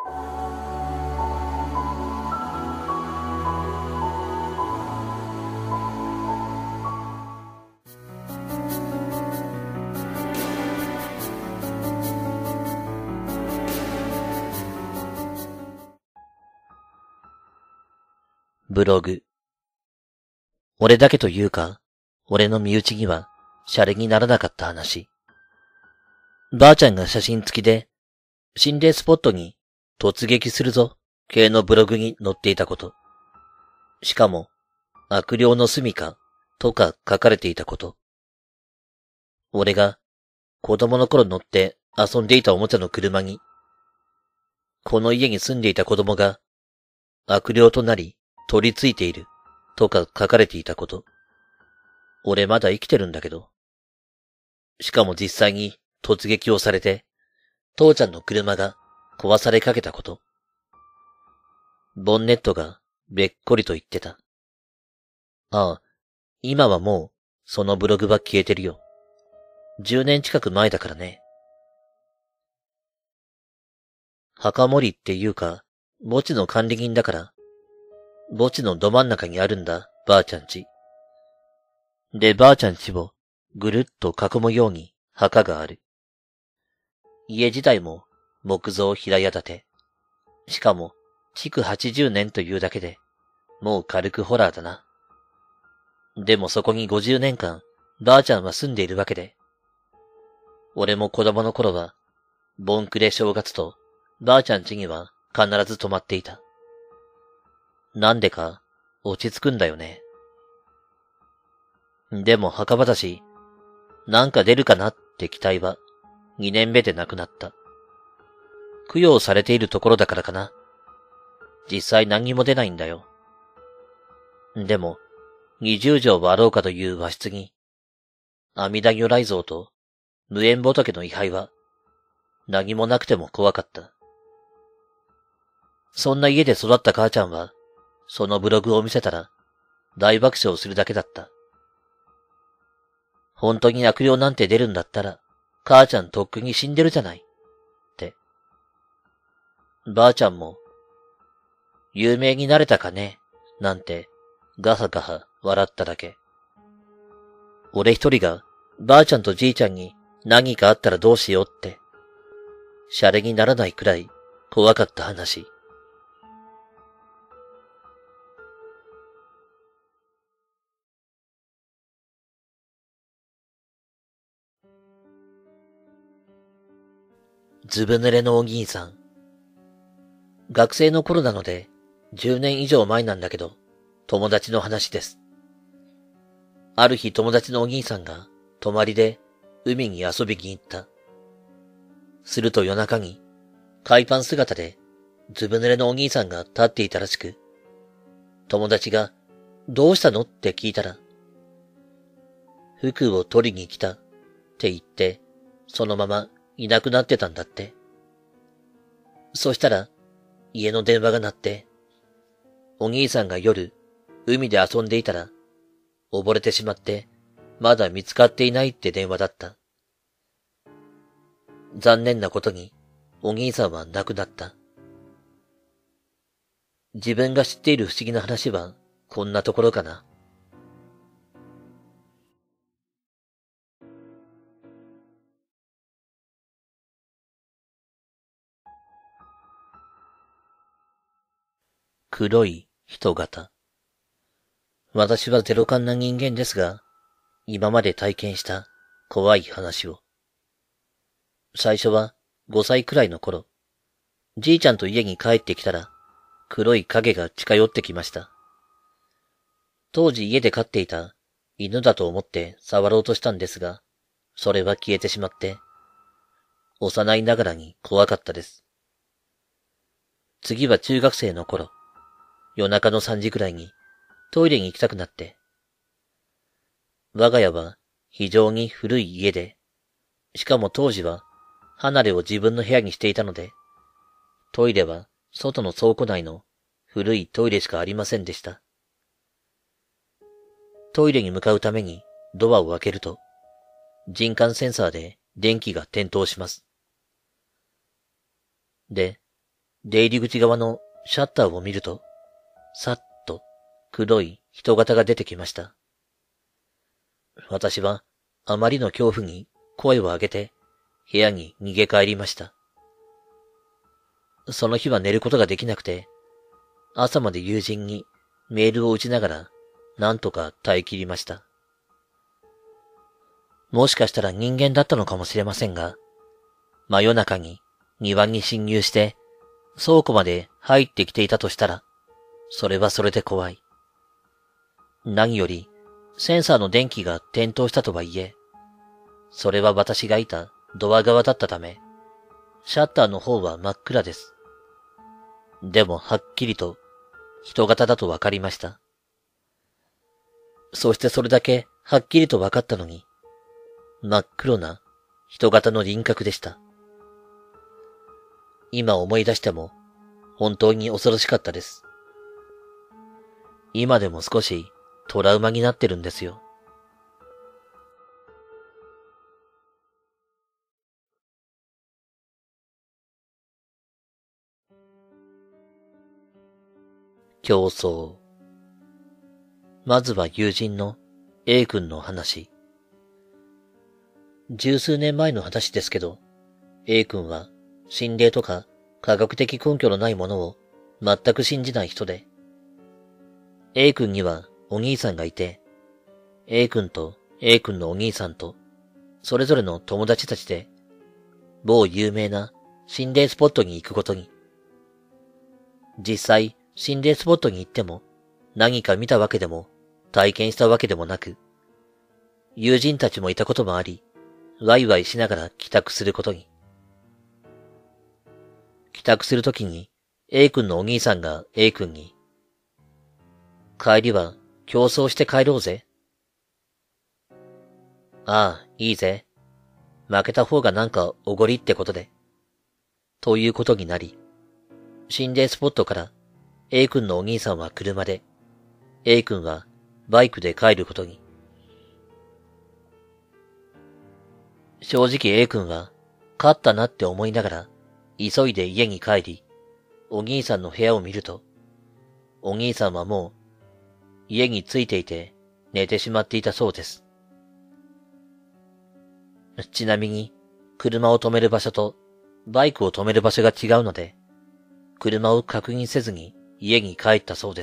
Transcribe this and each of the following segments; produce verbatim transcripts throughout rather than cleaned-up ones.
ブログ。俺だけというか、俺の身内には、シャレにならなかった話。ばあちゃんが写真付きで、心霊スポットに突撃するぞ、系のブログに載っていたこと。しかも、悪霊の住処とか書かれていたこと。俺が子供の頃乗って遊んでいたおもちゃの車に、この家に住んでいた子供が悪霊となり取り付いているとか書かれていたこと。俺まだ生きてるんだけど。しかも実際に突撃をされて、父ちゃんの車が壊されかけたこと。ボンネットがべっこりと言ってた。ああ、今はもうそのブログは消えてるよ。じゅうねん近く前だからね。墓守っていうか、墓地の管理人だから、墓地のど真ん中にあるんだ、ばあちゃん家。で、ばあちゃん家をぐるっと囲むように墓がある。家自体も木造平屋建て。しかも、築はちじゅうねんというだけで、もう軽くホラーだな。でもそこにごじゅうねんかん、ばあちゃんは住んでいるわけで。俺も子供の頃は、盆暮れ正月と、ばあちゃん家には必ず泊まっていた。なんでか、落ち着くんだよね。でも墓場だし、なんか出るかなって期待は、にねんめでなくなった。供養されているところだからかな。実際何にも出ないんだよ。でも、二十畳はあろうかという和室に、阿弥陀如来像と無縁仏の位牌は、何もなくても怖かった。そんな家で育った母ちゃんは、そのブログを見せたら、大爆笑するだけだった。本当に悪霊なんて出るんだったら、母ちゃんとっくに死んでるじゃない。って。ばあちゃんも、有名になれたかねなんて、ガハガハ笑っただけ。俺一人が、ばあちゃんとじいちゃんに何かあったらどうしようって、シャレにならないくらい怖かった話。ずぶ濡れのお兄さん。学生の頃なので、じゅうねん以上前なんだけど、友達の話です。ある日友達のお兄さんが、泊まりで海に遊びに行った。すると夜中に、海パン姿で、ずぶ濡れのお兄さんが立っていたらしく、友達が、どうしたのって聞いたら、服を取りに来たって言って、そのままいなくなってたんだって。そしたら、家の電話が鳴って、お兄さんが夜、海で遊んでいたら、溺れてしまって、まだ見つかっていないって電話だった。残念なことに、お兄さんは亡くなった。自分が知っている不思議な話は、こんなところかな。黒い人型。私はゼロ感な人間ですが、今まで体験した怖い話を。最初はごさいくらいの頃、じいちゃんと家に帰ってきたら、黒い影が近寄ってきました。当時家で飼っていた犬だと思って触ろうとしたんですが、それは消えてしまって、幼いながらに怖かったです。次は中学生の頃、夜中のさんじくらいにトイレに行きたくなって。我が家は非常に古い家で、しかも当時は離れを自分の部屋にしていたので、トイレは外の倉庫内の古いトイレしかありませんでした。トイレに向かうためにドアを開けると、人感センサーで電気が点灯します。で、 出入り口側のシャッターを見ると、さっと黒い人型が出てきました。私はあまりの恐怖に声を上げて部屋に逃げ帰りました。その日は寝ることができなくて、朝まで友人にメールを打ちながらなんとか耐え切りました。もしかしたら人間だったのかもしれませんが、真夜中に庭に侵入して倉庫まで入ってきていたとしたら、それはそれで怖い。何よりセンサーの電気が点灯したとはいえ、それは私がいたドア側だったため、シャッターの方は真っ暗です。でもはっきりと人型だとわかりました。そしてそれだけはっきりとわかったのに、真っ黒な人型の輪郭でした。今思い出しても本当に恐ろしかったです。今でも少しトラウマになってるんですよ。競争。まずは友人の A 君の話。十数年前の話ですけど、A 君は心霊とか科学的根拠のないものを全く信じない人で、A 君にはお兄さんがいて、A 君と A 君のお兄さんと、それぞれの友達たちで、某有名な心霊スポットに行くことに。実際、心霊スポットに行っても、何か見たわけでも、体験したわけでもなく、友人たちもいたこともあり、ワイワイしながら帰宅することに。帰宅するときに、A 君のお兄さんが A 君に、帰りは競争して帰ろうぜ。ああ、いいぜ。負けた方がなんかおごりってことで。ということになり、心霊スポットから A 君のお兄さんは車で、A 君はバイクで帰ることに。正直 A 君は勝ったなって思いながら急いで家に帰り、お兄さんの部屋を見ると、お兄さんはもう家に着いていて寝てしまっていたそうです。ちなみに車を止める場所とバイクを止める場所が違うので、車を確認せずに家に帰ったそうです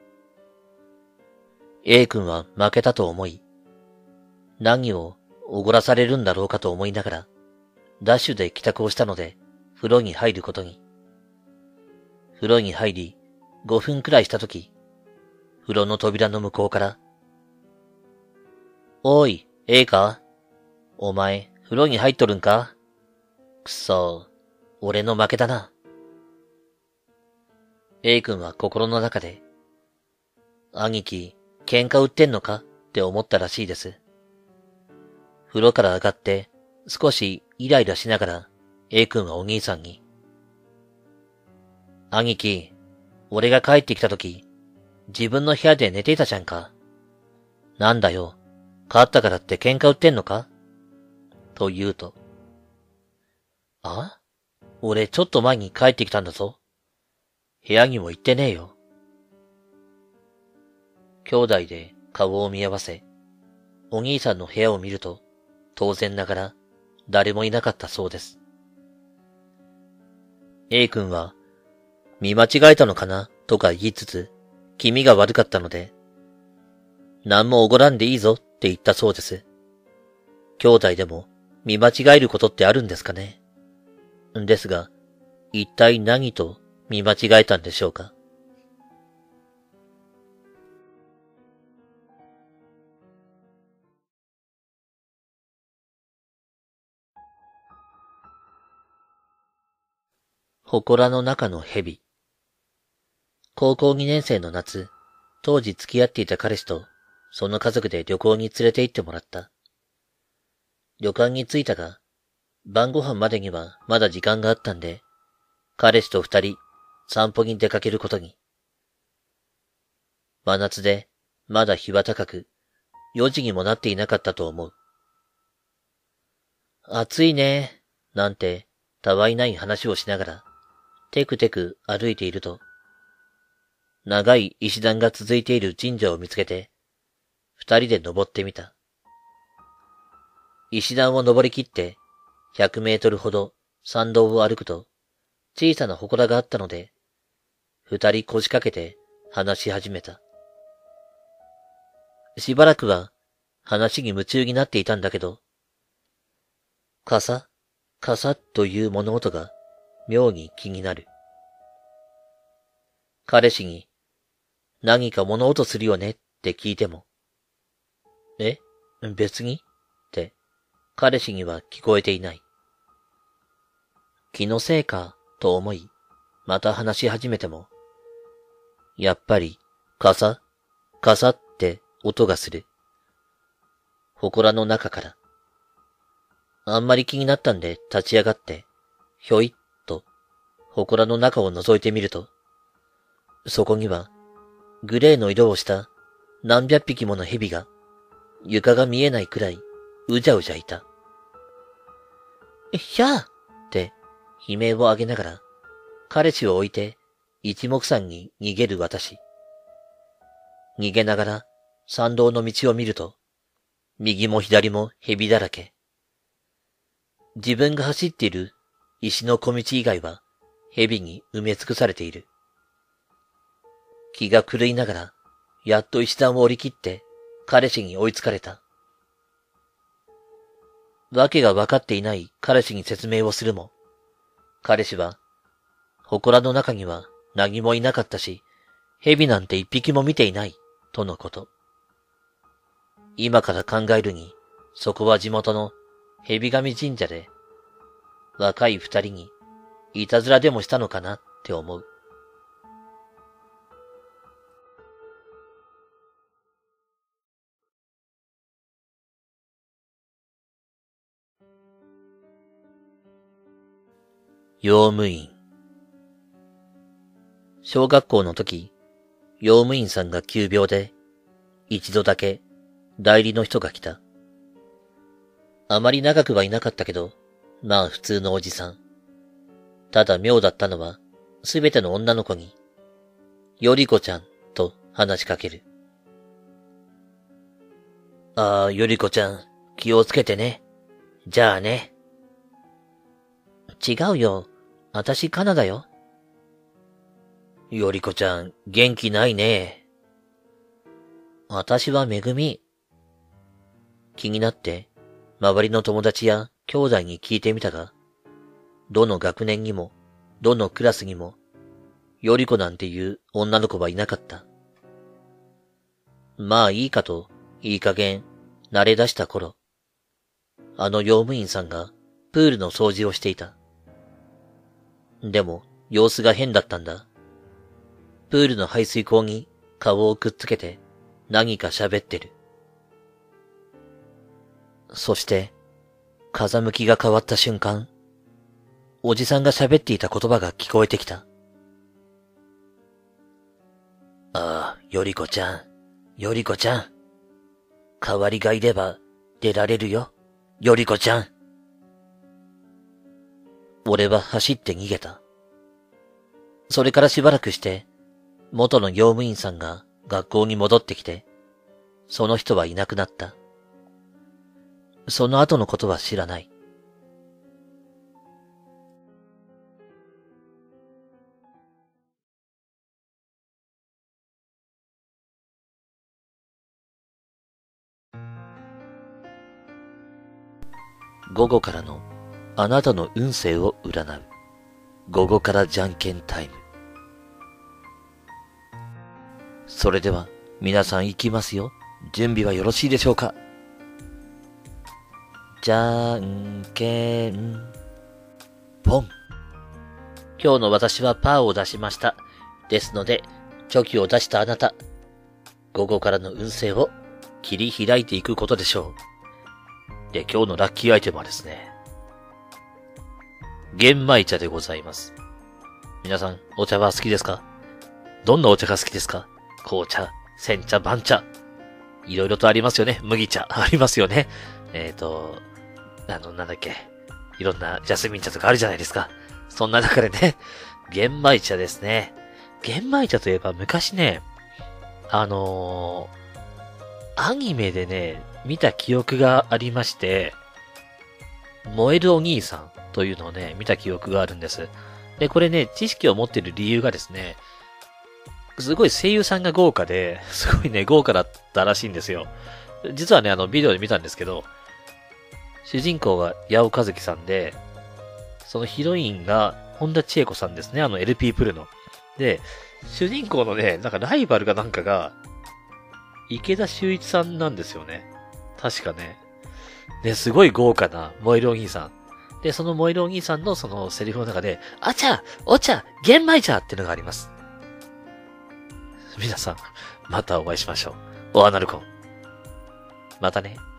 。A 君は負けたと思い、何をおごらされるんだろうかと思いながら、ダッシュで帰宅をしたので、風呂に入ることに。風呂に入り、ごふんくらいしたとき、風呂の扉の向こうから、おい、A か？お前、風呂に入っとるんか？くそ、俺の負けだな。A 君は心の中で、兄貴、喧嘩売ってんのかって思ったらしいです。風呂から上がって少しイライラしながら A 君はお兄さんに、兄貴、俺が帰ってきたとき、自分の部屋で寝ていたじゃんか。なんだよ、勝ったからって喧嘩売ってんのか？と言うと、あ？俺ちょっと前に帰ってきたんだぞ。部屋にも行ってねえよ。兄弟で顔を見合わせ、お兄さんの部屋を見ると、当然ながら誰もいなかったそうです。A 君は、見間違えたのかなとか言いつつ、気味が悪かったので、何もおごらんでいいぞって言ったそうです。兄弟でも見間違えることってあるんですかね。ですが、一体何と見間違えたんでしょうか。祠の中の蛇。高校にねん生の夏、当時付き合っていた彼氏とその家族で旅行に連れて行ってもらった。旅館に着いたが、晩ご飯までにはまだ時間があったんで、彼氏と二人散歩に出かけることに。真夏でまだ日は高く、よじにもなっていなかったと思う。暑いね、なんてたわいない話をしながら、 テクテク歩いていると、長い石段が続いている神社を見つけて、二人で登ってみた。石段を登り切って、百メートルほど山道を歩くと、小さな祠があったので、二人腰掛けて話し始めた。しばらくは話に夢中になっていたんだけど、カサ、カサという物音が妙に気になる。彼氏に何か物音するよねって聞いても、え、別にって彼氏には聞こえていない。気のせいかと思い、また話し始めても、やっぱりカサ、カサって音がする。祠の中から。あんまり気になったんで立ち上がって、ひょいっと、祠の中を覗いてみると、そこには、グレーの色をした何百匹もの蛇が、床が見えないくらい、うじゃうじゃいた。え、ひゃーって、悲鳴を上げながら、彼氏を置いて、一目散に逃げる私。逃げながら、山道の道を見ると、右も左も蛇だらけ。自分が走っている石の小道以外は蛇に埋め尽くされている。気が狂いながら、やっと石段を降り切って彼氏に追いつかれた。わけがわかっていない彼氏に説明をするも、彼氏は、祠の中には何もいなかったし、蛇なんて一匹も見ていない、とのこと。今から考えるに、そこは地元の蛇神神社で、若い二人にいたずらでもしたのかなって思う。用務員。小学校の時、用務員さんが急病で、一度だけ代理の人が来た。あまり長くはいなかったけど、まあ普通のおじさん。ただ妙だったのは、すべての女の子に、よりこちゃんと話しかける。ああ、よりこちゃん、気をつけてね。じゃあね。違うよ。あたしカナだよ。よりこちゃん、元気ないね。あたしはめぐみ。気になって、周りの友達や兄弟に聞いてみたが、どの学年にも、どのクラスにも、よりこなんていう女の子はいなかった。まあいいかと、いい加減、慣れ出した頃、あの用務員さんがプールの掃除をしていた。でも、様子が変だったんだ。プールの排水口に顔をくっつけて何か喋ってる。そして、風向きが変わった瞬間、おじさんが喋っていた言葉が聞こえてきた。ああ、よりこちゃん、よりこちゃん。代わりがいれば出られるよ、よりこちゃん。俺は走って逃げた。それからしばらくして、元の用務員さんが学校に戻ってきて、その人はいなくなった。その後のことは知らない。午後からのあなたの運勢を占う午後からじゃんけんタイム。それでは皆さん行きますよ。準備はよろしいでしょうか。じゃんけんポン。今日の私はパーを出しました。ですので、チョキを出したあなた、午後からの運勢を切り開いていくことでしょう。で、今日のラッキーアイテムはですね、玄米茶でございます。皆さん、お茶は好きですか？どんなお茶が好きですか？紅茶、煎茶、番茶。いろいろとありますよね。麦茶、ありますよね。えっと、あの、なんだっけ。いろんなジャスミン茶とかあるじゃないですか。そんな中でね、 玄米茶ですね。玄米茶といえば昔ね、あのー、アニメでね、見た記憶がありまして、燃えるお兄さんというのをね、見た記憶があるんです。で、これね、知識を持っている理由がですね、すごい声優さんが豪華で、すごいね、豪華だったらしいんですよ。実はね、あの、ビデオで見たんですけど、主人公が八尾和樹さんで、そのヒロインが本田千恵子さんですね、あの エルピー プルの。で、主人公のね、なんかライバルがなんかが、池田修一さんなんですよね。確かね。で、すごい豪華な燃えるお兄さん。で、その燃えるお兄さんのそのセリフの中で、あちゃお茶玄米茶っていうのがあります。皆さん、またお会いしましょう。おアナルコン。またね。